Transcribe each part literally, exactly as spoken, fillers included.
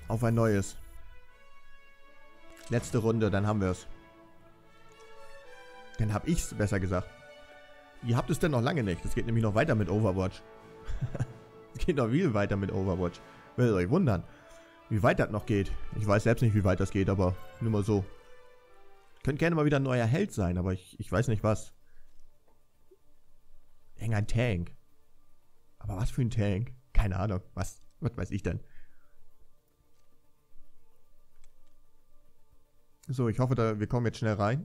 Auf ein neues. Letzte Runde, dann haben wir es. Dann hab ich's, besser gesagt. Ihr habt es denn noch lange nicht. Es geht nämlich noch weiter mit Overwatch. Es geht noch viel weiter mit Overwatch. Werdet euch wundern, wie weit das noch geht. Ich weiß selbst nicht, wie weit das geht, aber nur mal so. Könnte gerne mal wieder ein neuer Held sein, aber ich, ich weiß nicht was. Irgendein Tank. Aber was für ein Tank? Keine Ahnung. Was? Was weiß ich denn? So, ich hoffe, da, wir kommen jetzt schnell rein.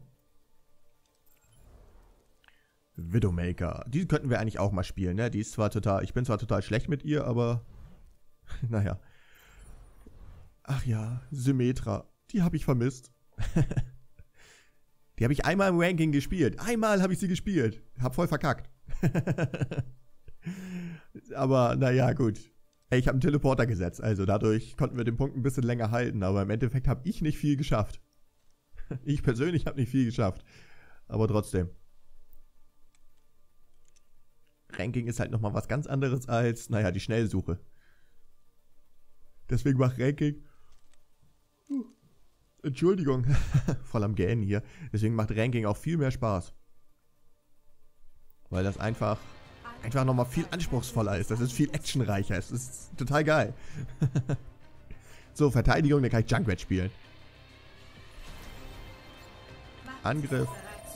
Widowmaker. Die könnten wir eigentlich auch mal spielen, ne? Die ist zwar total... Ich bin zwar total schlecht mit ihr, aber... naja. Ach ja, Symmetra. Die habe ich vermisst. Die habe ich einmal im Ranking gespielt. Einmal habe ich sie gespielt. Hab voll verkackt. Aber, naja, gut. Ey, ich habe einen Teleporter gesetzt. Also dadurch konnten wir den Punkt ein bisschen länger halten. Aber im Endeffekt habe ich nicht viel geschafft. Ich persönlich habe nicht viel geschafft. Aber trotzdem. Ranking ist halt nochmal was ganz anderes als, naja, die Schnellsuche. Deswegen macht Ranking... Uh, Entschuldigung, voll am Gähnen hier. Deswegen macht Ranking auch viel mehr Spaß. Weil das einfach, einfach nochmal viel anspruchsvoller ist. Das ist viel actionreicher. Es ist total geil. So, Verteidigung, dann kann ich Junkrat spielen. Angriff.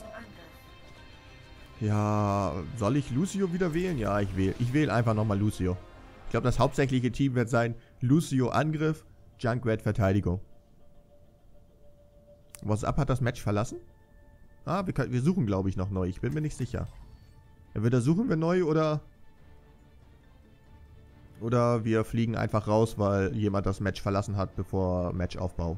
Ja, soll ich Lucio wieder wählen? Ja, ich wähle. Ich wähle einfach nochmal Lucio. Ich glaube, das hauptsächliche Team wird sein Lucio Angriff, Junkrat Verteidigung. WhatsApp hat das Match verlassen? Ah, wir, können, wir suchen, glaube ich, noch neu. Ich bin mir nicht sicher. Entweder suchen wir neu oder... Oder wir fliegen einfach raus, weil jemand das Match verlassen hat, bevor Matchaufbau.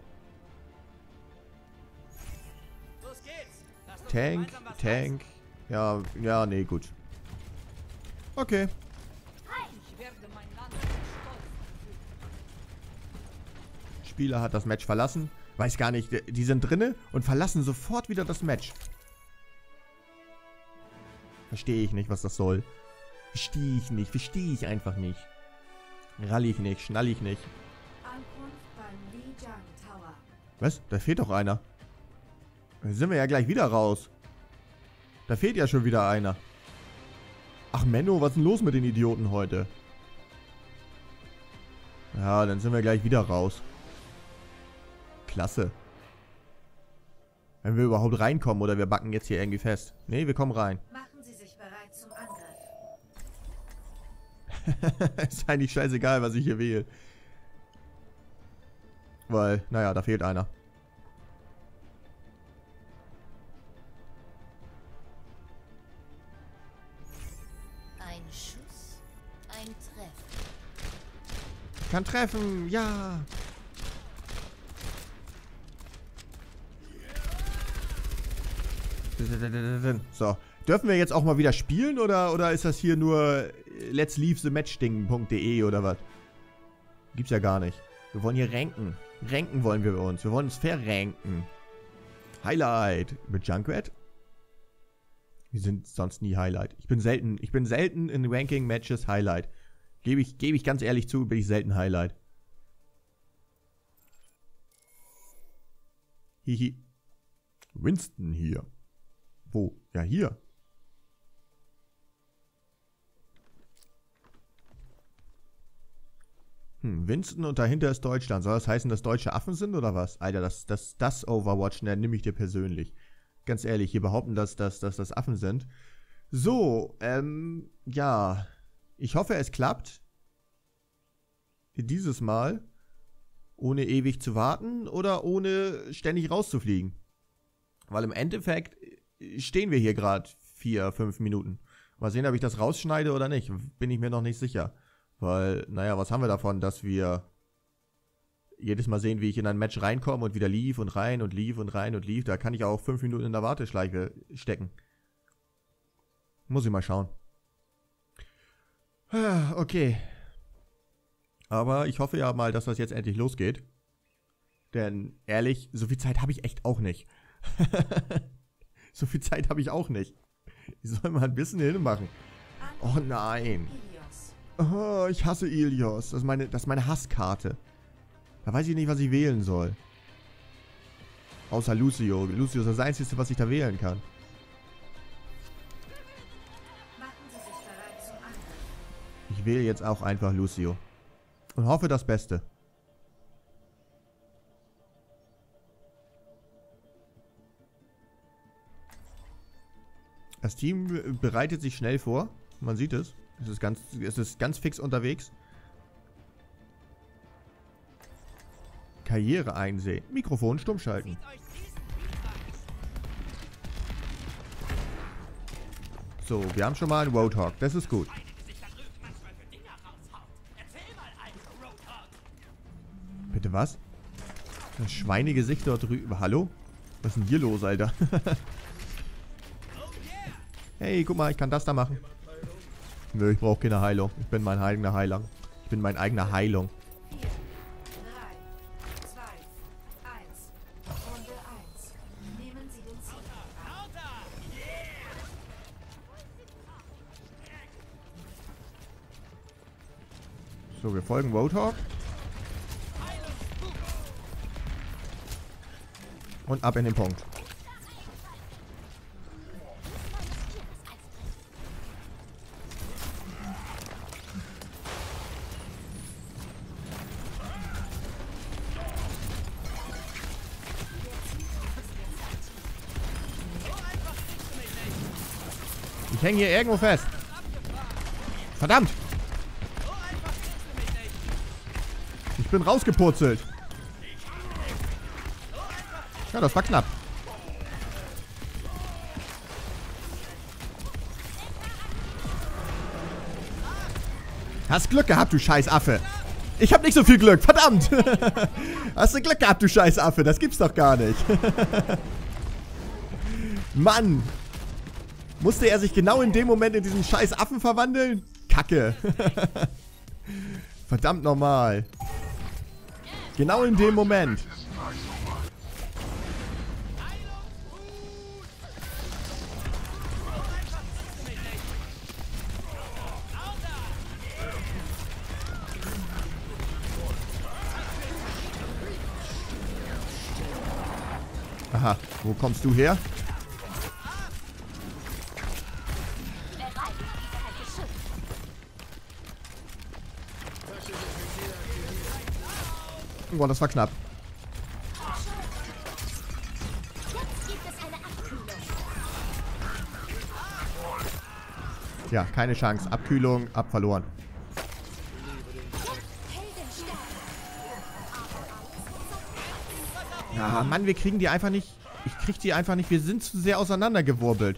Tank, Tank... Ja, ja, nee, gut. Okay. Spieler hat das Match verlassen. Weiß gar nicht, die sind drinne und verlassen sofort wieder das Match. Verstehe ich nicht, was das soll. Verstehe ich nicht, verstehe ich einfach nicht. Rall ich nicht, schnall ich nicht. Was? Da fehlt doch einer. Da sind wir ja gleich wieder raus. Da fehlt ja schon wieder einer. Ach Menno, was ist denn los mit den Idioten heute? Ja, dann sind wir gleich wieder raus. Klasse. Wenn wir überhaupt reinkommen oder wir backen jetzt hier irgendwie fest. Nee, wir kommen rein. Machen Sie sich bereit zum Angriff. Ist eigentlich scheißegal, was ich hier wähle. Weil, naja, da fehlt einer. Ein Schuss, ein Treffen. Kann treffen, ja. So, dürfen wir jetzt auch mal wieder spielen oder, oder ist das hier nur let's leave the matchding punkt de oder was? Gibt's ja gar nicht. Wir wollen hier ranken. Ranken wollen wir bei uns. Wir wollen uns verranken. Highlight. Mit Junkrat? Wir sind sonst nie Highlight. Ich bin selten, ich bin selten in Ranking-Matches Highlight. Gebe ich, gebe ich ganz ehrlich zu, bin ich selten Highlight. Hihi. Winston hier. Wo? Ja, hier. Hm, Winston und dahinter ist Deutschland. Soll das heißen, dass Deutsche Affen sind oder was? Alter, das, das, das Overwatch, ne, nehme ich dir persönlich. Ganz ehrlich, hier behaupten, dass, dass, dass das Affen sind. So, ähm, ja. Ich hoffe, es klappt. Dieses Mal. Ohne ewig zu warten oder ohne ständig rauszufliegen. Weil im Endeffekt stehen wir hier gerade vier, fünf Minuten. Mal sehen, ob ich das rausschneide oder nicht. Bin ich mir noch nicht sicher. Weil, naja, was haben wir davon, dass wir jedes Mal sehen, wie ich in ein Match reinkomme und wieder lief und rein und lief und rein und lief. Da kann ich auch fünf Minuten in der Warteschleife stecken. Muss ich mal schauen. Okay. Aber ich hoffe ja mal, dass das jetzt endlich losgeht. Denn, ehrlich, so viel Zeit habe ich echt auch nicht. So viel Zeit habe ich auch nicht. Ich soll mal ein bisschen hinmachen. Oh nein. Oh, ich hasse Ilios. Das ist meine, das ist meine Hasskarte. Da weiß ich nicht, was ich wählen soll. Außer Lucio. Lucio ist das Einzige, was ich da wählen kann. Machen Sie sich bereit zum Angriff. Ich wähle jetzt auch einfach Lucio. Und hoffe das Beste. Das Team bereitet sich schnell vor. Man sieht es. Es ist ganz, es ist ganz fix unterwegs. Karriere einsehen. Mikrofon stumm schalten. So, wir haben schon mal einen Roadhog. Das ist gut. Bitte was? Das Schweinegesicht dort drüben. Hallo? Was ist denn hier los, Alter? Hey, guck mal, ich kann das da machen. Nö, ich brauche keine Heilung. Ich bin mein eigener Heiler. Ich bin mein eigener Heilung. vier, drei, zwei, eins. Runde eins. Nehmen Sie den Ziel. So, wir folgen Roadhog. Und ab in den Punkt. Ich hänge hier irgendwo fest. Verdammt! Ich bin rausgepurzelt. Ja, das war knapp. Hast Glück gehabt, du Scheißaffe. Ich hab nicht so viel Glück, verdammt. Hast du Glück gehabt, du Scheißaffe. Das gibt's doch gar nicht. Mann. Musste er sich genau in dem Moment in diesen Scheißaffen verwandeln? Kacke. Verdammt normal. Genau in dem Moment. Aha, wo kommst du her? Boah, das war knapp. Ja, keine Chance. Abkühlung, ab verloren. Ja, Mann, wir kriegen die einfach nicht. Ich krieg die einfach nicht. Wir sind zu sehr auseinandergewurbelt.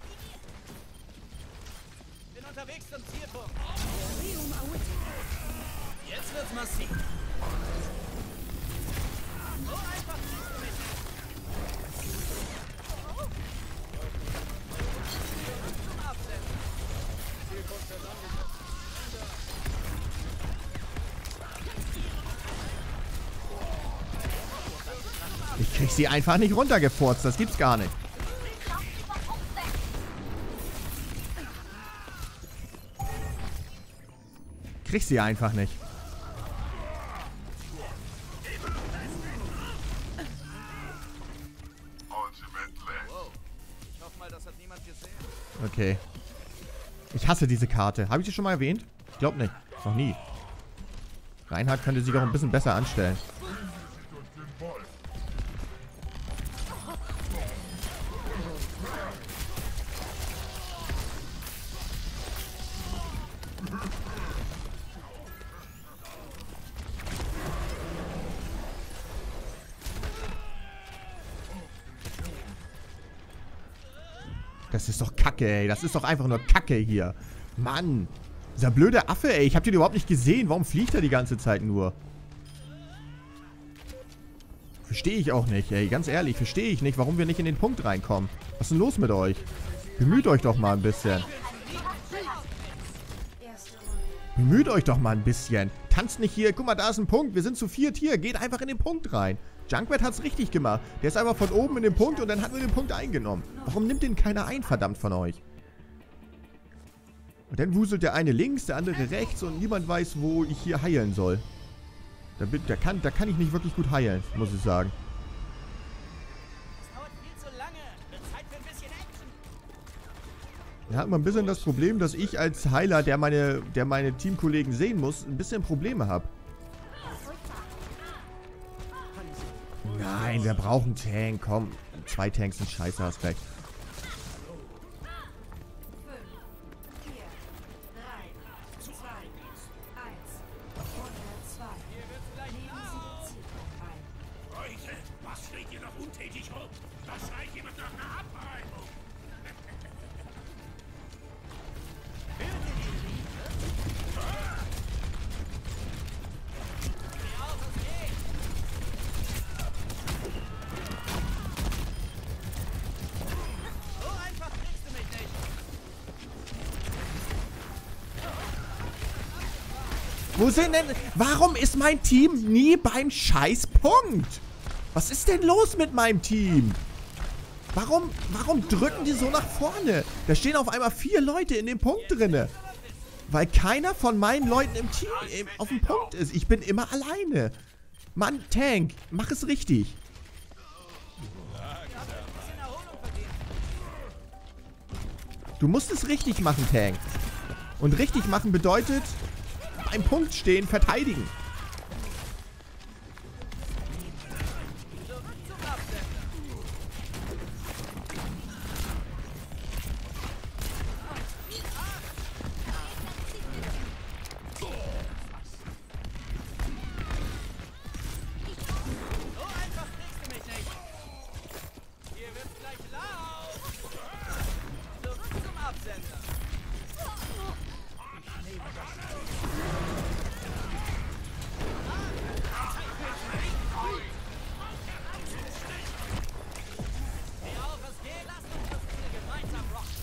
Bin unterwegs zum Zielpunkt. Jetzt wird's massiv. So einfach kriegst du mich nicht. Zum Absetzen. Zielpunkt wird angekommen. Ich krieg sie einfach nicht runtergefurzt. Das gibt's gar nicht. Krieg sie einfach nicht. Wow. Ich hoffe mal, das hat niemand gesehen. Okay. Ich hasse diese Karte. Habe ich sie schon mal erwähnt? Ich glaube nicht. Noch nie. Reinhard könnte sich auch ein bisschen besser anstellen. Das ist doch Kacke, ey. Das ist doch einfach nur Kacke hier. Mann. Dieser blöde Affe, ey. Ich hab den überhaupt nicht gesehen. Warum fliegt er die ganze Zeit nur? Verstehe ich auch nicht, ey. Ganz ehrlich, verstehe ich nicht, warum wir nicht in den Punkt reinkommen. Was ist denn los mit euch? Bemüht euch doch mal ein bisschen. Bemüht euch doch mal ein bisschen. Tanzt nicht hier. Guck mal, da ist ein Punkt. Wir sind zu viert hier. Geht einfach in den Punkt rein. Junkrat hat's richtig gemacht. Der ist einfach von oben in den Punkt und dann hat er den Punkt eingenommen. Warum nimmt den keiner ein, verdammt von euch? Und dann wuselt der eine links, der andere rechts und niemand weiß, wo ich hier heilen soll. Da, bin- da, kann, da kann ich nicht wirklich gut heilen, muss ich sagen. Das dauert viel zu lange. Wird Zeit für ein bisschen Action. Da hat man ein bisschen das Problem, dass ich als Heiler, der meine, der meine Teamkollegen sehen muss, ein bisschen Probleme habe. Nein, wir brauchen Tank. Komm, zwei Tanks sind scheiße, hast recht. Was steht ihr noch untätig rum? Da schreit jemand nach einer Abreibung. So einfach kriegst du mich nicht. Wo sind denn... Warum ist mein Team nie beim Scheißpunkt? Was ist denn los mit meinem Team? Warum, warum drücken die so nach vorne? Da stehen auf einmal vier Leute in dem Punkt drinne. Weil keiner von meinen Leuten im Team im, auf dem Punkt ist. Ich bin immer alleine. Mann, Tank, mach es richtig. Du musst es richtig machen, Tank. Und richtig machen bedeutet, beim Punkt stehen, verteidigen. So einfach kriegst du mich nicht. Hier wird's gleich laut. Zurück zum Absender. Wie auch es geht, lasst uns das Ziel gemeinsam rocken.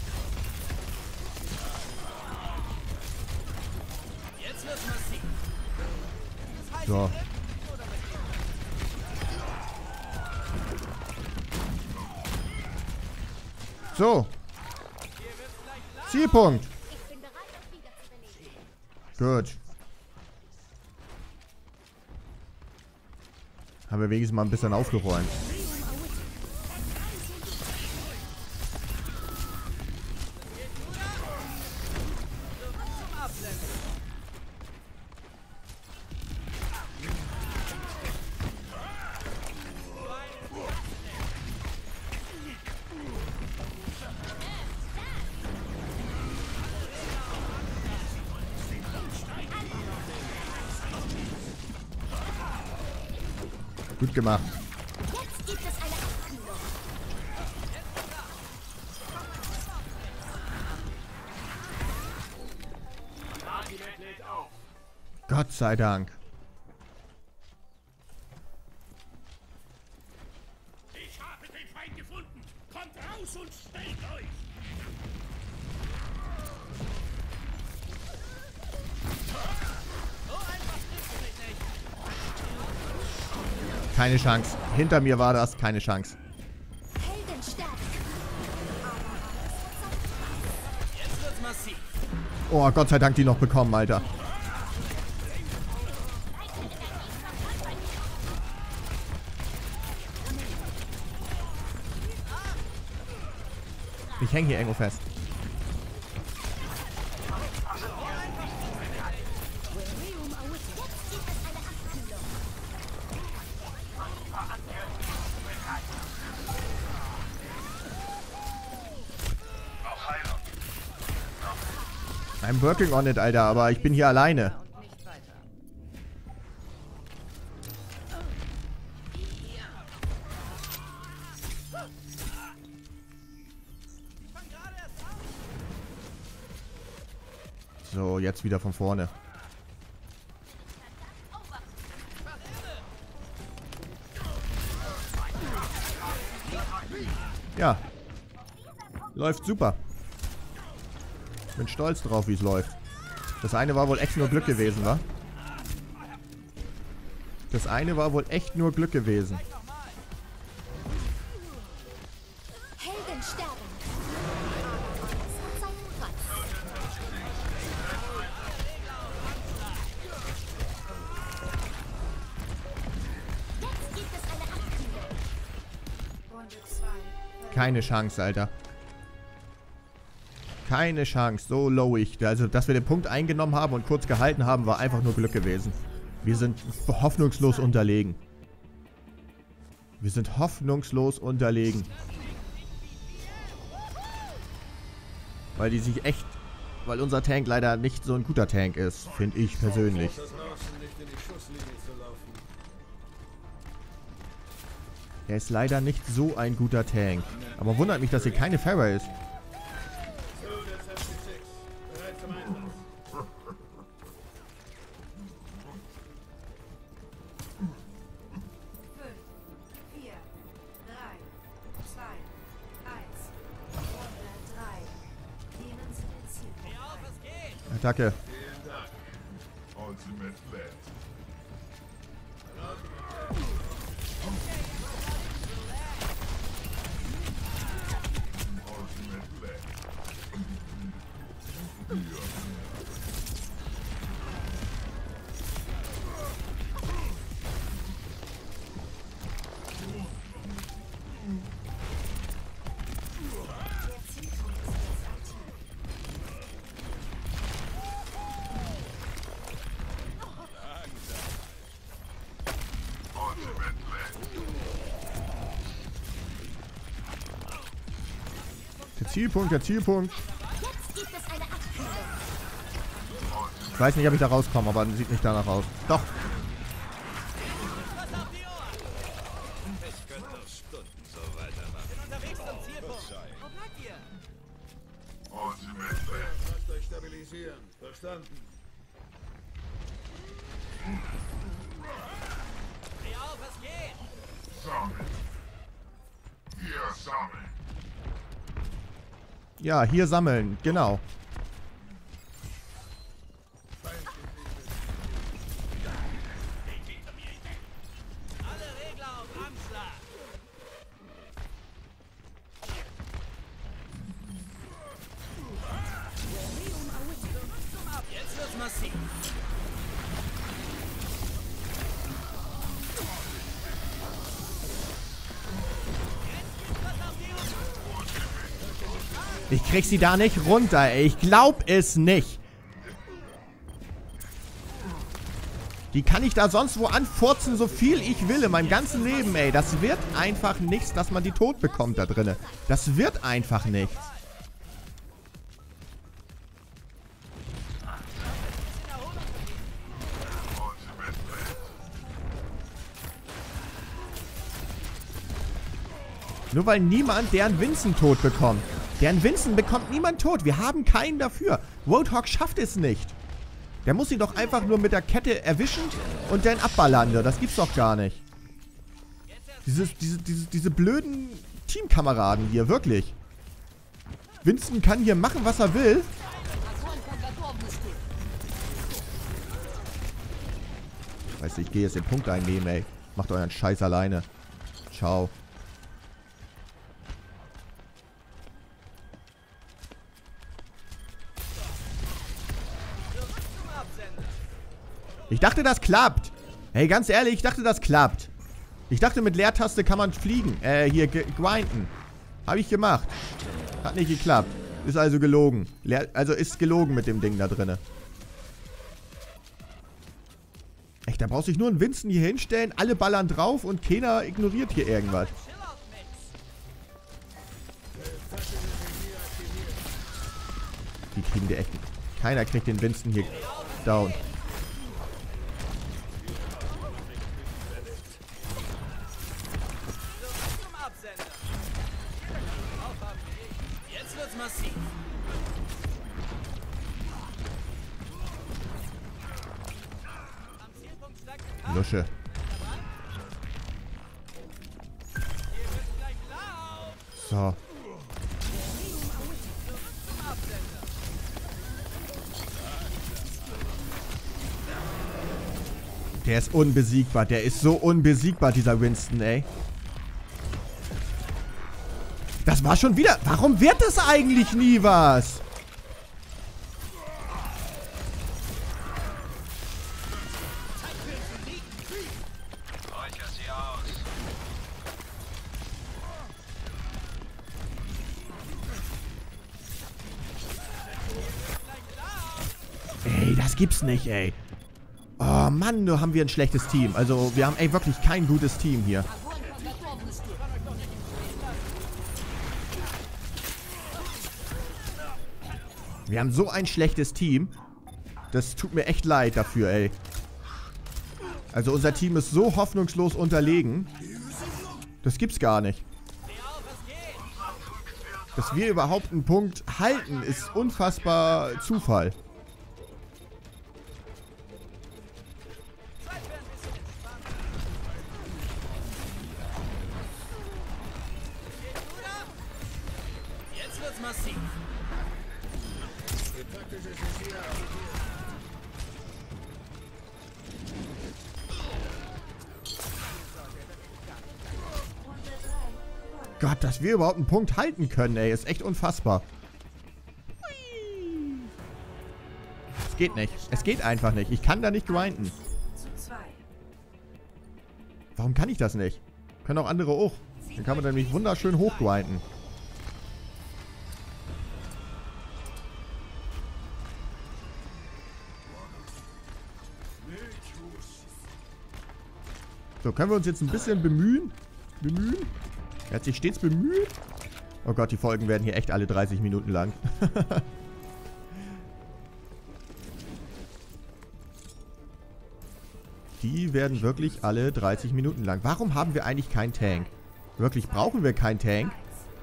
Jetzt wird's massiv. Das heißt, So. oder mit So. Zielpunkt. Ich bin bereit, das wieder zu belegen. Gut. Haben wir wenigstens mal ein bisschen aufgeräumt. zum Absender. Gut gemacht. Jetzt gibt es eine Abkühlung. Gott sei Dank. Ich habe den Feind gefunden. Kommt raus und stellt euch. So einfach kriegst du mich nicht. Keine Chance. Hinter mir war das. Keine Chance. Heldenstärke. Jetzt wird's massiv. Oh, Gott sei Dank die noch bekommen, Alter. Ich hänge hier irgendwo fest. Jetzt gibt es eine Abkühlung. I'm working on it, Alter, aber ich bin hier alleine. Und nicht weiter. Ich fang gerade erst an. So, jetzt wieder von vorne. Ja. Läuft super. Bin stolz drauf, wie es läuft. Das eine war wohl echt nur Glück gewesen, wa? Das eine war wohl echt nur Glück gewesen. Helden sterben. Abermals hat seinen Preis. Keine Chance, Alter. Keine Chance. So low ich. Also, dass wir den Punkt eingenommen haben und kurz gehalten haben, war einfach nur Glück gewesen. Wir sind hoffnungslos unterlegen. Wir sind hoffnungslos unterlegen. Weil die sich echt... Weil unser Tank leider nicht so ein guter Tank ist, finde ich persönlich. Er ist leider nicht so ein guter Tank. Aber wundert mich, dass hier keine Farah ist. Attacke. Der Zielpunkt, der Zielpunkt. Jetzt gibt es eine Abkühlung. Ich weiß nicht, ob ich da rauskomme, aber sieht nicht danach aus. Doch. Ich könnte noch Stunden so weitermachen. Unterwegs zum Zielpunkt. Wo bleibt ihr? Lasst euch stabilisieren. Verstanden. Dreh auf, es geht. Ja, hier sammeln. Genau. Alle Regler auf Anschlag. Jetzt wird's massiv. Ich krieg sie da nicht runter, ey. Ich glaub es nicht. Die kann ich da sonst wo anfurzen, so viel ich will in meinem ganzen Leben, ey. Das wird einfach nichts, dass man die tot bekommt da drinnen. Das wird einfach nichts. Nur weil niemand deren Vincent tot bekommt. Deren Vincent bekommt niemand tot. Wir haben keinen dafür. Roadhog schafft es nicht. Der muss ihn doch einfach nur mit der Kette erwischen und dann abballern. Das gibt's doch gar nicht. Dieses, diese, diese, diese blöden Teamkameraden hier, wirklich. Vincent kann hier machen, was er will. Weißt du, ich gehe jetzt den Punkt einnehmen, ey. Macht euren Scheiß alleine. Ciao. Ich dachte, das klappt. Hey, ganz ehrlich, ich dachte, das klappt. Ich dachte, mit Leertaste kann man fliegen. Äh, hier, grinden. Habe ich gemacht. Hat nicht geklappt. Ist also gelogen. Leer also ist gelogen mit dem Ding da drinne. Echt, da brauchst du dich nur einen Vincent hier hinstellen, alle ballern drauf und keiner ignoriert hier irgendwas. Die kriegen die echt. Keiner kriegt den Vincent hier down. Jetzt wird's massiv. Lusche. So. Der ist unbesiegbar. Der ist so unbesiegbar, dieser Winston, ey. Das war schon wieder... Warum wird das eigentlich nie was? gibt's nicht, ey. Oh Mann, nur haben wir ein schlechtes Team. Also, wir haben, ey, wirklich kein gutes Team hier. Wir haben so ein schlechtes Team. Das tut mir echt leid dafür, ey. Also, unser Team ist so hoffnungslos unterlegen. Das gibt's gar nicht. Dass wir überhaupt einen Punkt halten, ist unfassbar Zufall. Jetzt wird's massiv. Gott, dass wir überhaupt einen Punkt halten können, ey, ist echt unfassbar. Es geht nicht. Es geht einfach nicht. Ich kann da nicht grinden. Zu zwei. Warum kann ich das nicht? Können auch andere auch. Dann kann man nämlich wunderschön hochgrinden. So, können wir uns jetzt ein bisschen bemühen? Bemühen? Er hat sich stets bemüht. Oh Gott, die Folgen werden hier echt alle dreißig Minuten lang. Die werden wirklich alle dreißig Minuten lang. Warum haben wir eigentlich keinen Tank? Wirklich, brauchen wir keinen Tank?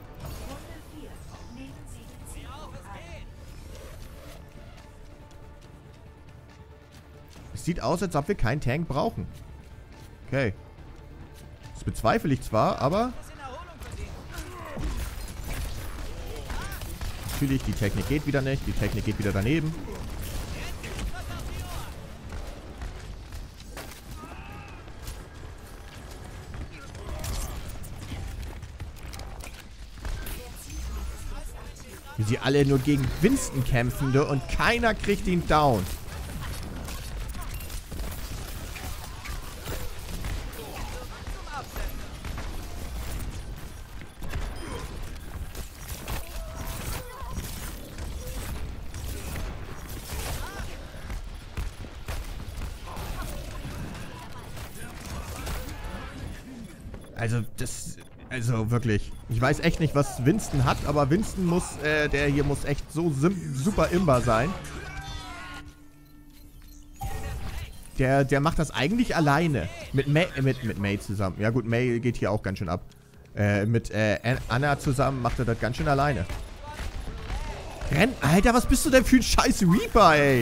Es sieht aus, als ob wir keinen Tank brauchen. Okay. Das bezweifle ich zwar, aber... Natürlich, die Technik geht wieder nicht. Die Technik geht wieder daneben. Wie sie alle nur gegen Winston kämpfen und keiner kriegt ihn down. Also, das... Also, wirklich. Ich weiß echt nicht, was Winston hat, aber Winston muss... Äh, der hier muss echt so super imbar sein. Der, der macht das eigentlich alleine. Mit May, äh, mit, mit May zusammen. Ja gut, May geht hier auch ganz schön ab. Äh, mit äh, Anna zusammen macht er das ganz schön alleine. Renn... Alter, was bist du denn für ein scheiß Reaper, ey?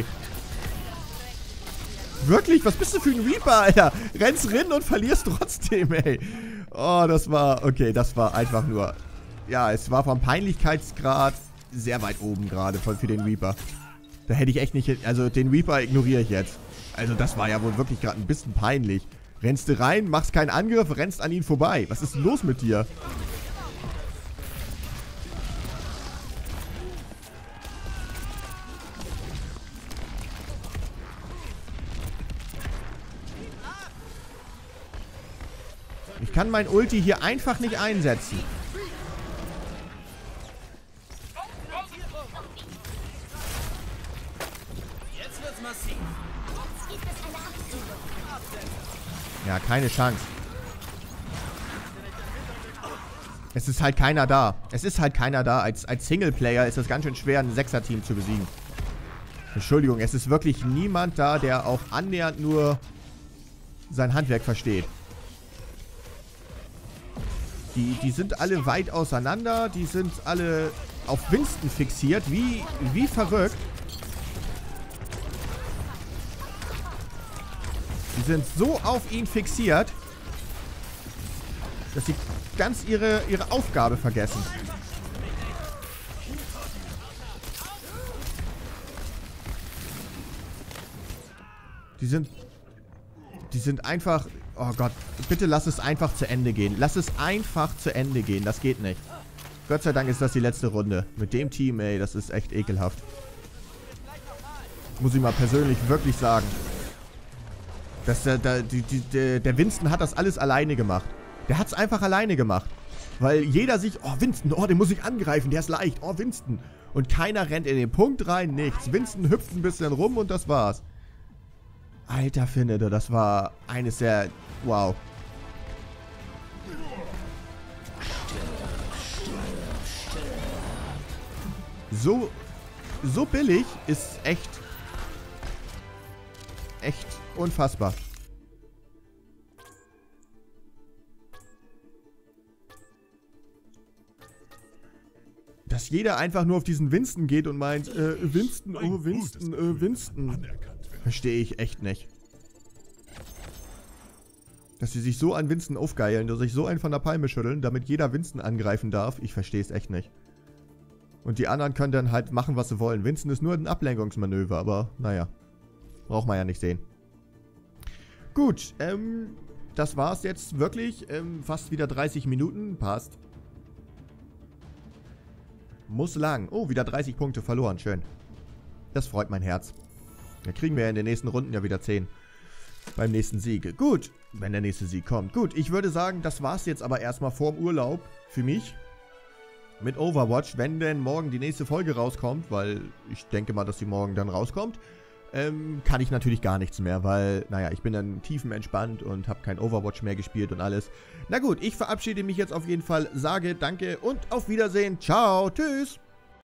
Wirklich? Was bist du für ein Reaper, Alter? Rennst rin und verlierst trotzdem, ey. Oh, das war... Okay, das war einfach nur... Ja, es war vom Peinlichkeitsgrad sehr weit oben gerade für den Reaper. Da hätte ich echt nicht... Also, den Reaper ignoriere ich jetzt. Also, das war ja wohl wirklich gerade ein bisschen peinlich. Rennst du rein, machst keinen Angriff, rennst an ihn vorbei. Was ist denn los mit dir? Ich kann mein Ulti hier einfach nicht einsetzen. Jetzt wird's massiv. Jetzt gibt es eine Abzüge. Ja, keine Chance. Es ist halt keiner da. Es ist halt keiner da. Als, als Singleplayer ist es ganz schön schwer, ein Sechser-Team zu besiegen. Entschuldigung, es ist wirklich niemand da, der auch annähernd nur sein Handwerk versteht. Die, die sind alle weit auseinander. Die sind alle auf Winston fixiert. Wie, wie verrückt. Die sind so auf ihn fixiert, dass sie ganz ihre, ihre Aufgabe vergessen. Die sind... Die sind einfach... Oh Gott, bitte lass es einfach zu Ende gehen. Lass es einfach zu Ende gehen. Das geht nicht. Gott sei Dank ist das die letzte Runde. Mit dem Team, ey, das ist echt ekelhaft. Muss ich mal persönlich wirklich sagen. Das, der, der, die, die, der Winston hat das alles alleine gemacht. Der hat es einfach alleine gemacht. Weil jeder sich, oh Winston, oh, den muss ich angreifen, der ist leicht, oh Winston. Und keiner rennt in den Punkt rein, nichts. Winston hüpft ein bisschen rum und das war's. Alter Finede, das war eines der, wow. So, so billig ist echt, echt unfassbar. Dass jeder einfach nur auf diesen Winston geht und meint, äh, Winston, oh Winston, äh, Winston. Verstehe ich echt nicht. Dass sie sich so an Winston aufgeilen, dass sich so einen von der Palme schütteln, damit jeder Winston angreifen darf. Ich verstehe es echt nicht. Und die anderen können dann halt machen, was sie wollen. Winston ist nur ein Ablenkungsmanöver, aber naja. Braucht man ja nicht sehen. Gut, ähm, das war's jetzt wirklich. Ähm, fast wieder dreißig Minuten. Passt. Muss lang. Oh, wieder dreißig Punkte verloren. Schön. Das freut mein Herz. Da kriegen wir ja in den nächsten Runden ja wieder zehn. Beim nächsten Sieg. Gut, wenn der nächste Sieg kommt. Gut, ich würde sagen, das war's jetzt aber erstmal vorm Urlaub für mich. Mit Overwatch, wenn denn morgen die nächste Folge rauskommt, weil ich denke mal, dass die morgen dann rauskommt, ähm, kann ich natürlich gar nichts mehr, weil, naja, ich bin dann tiefenentspannt und habe kein Overwatch mehr gespielt und alles. Na gut, ich verabschiede mich jetzt auf jeden Fall, sage danke und auf Wiedersehen. Ciao, tschüss.